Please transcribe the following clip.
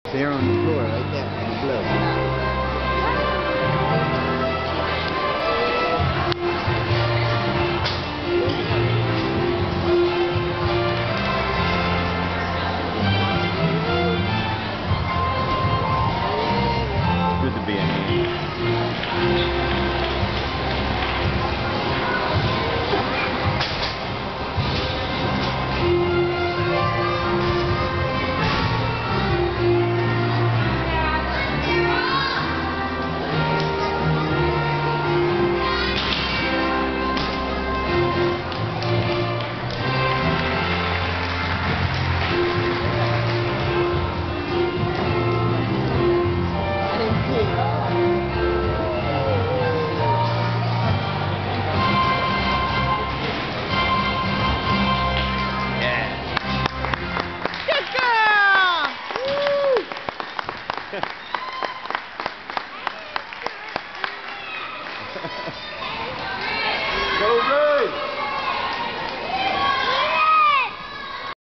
There on the floor, like that, on the glove. Good to be in here. Go, go!